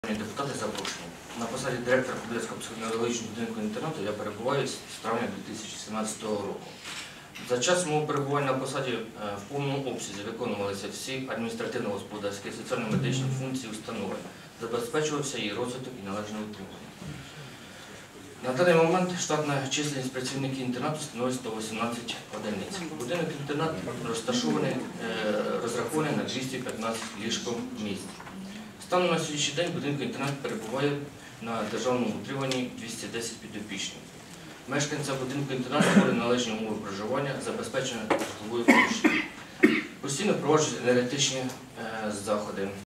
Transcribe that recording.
Депутати запрошені. На посаді директора Подільського психоневрологічного будинку інтернату я перебуваю з травня 2017 року. За час мого перебування на посаді в повному обсязі виконувалися всі адміністративно-господарські і соціально-медичні функції установи, забезпечувався її розвиток і належне утримання. На даний момент штатна чисельність працівників інтернату становить 118 одиниць. Будинок-інтернат розрахований на 215 ліжко-місць. Станом на сьогоднішній день будинку-інтернат перебуває на державному утриманні 210 підопічних. Мешканцям будинку-інтернату створені належні умови проживання, забезпечення житлової площі. Постійно проваджують енергетичні заходи.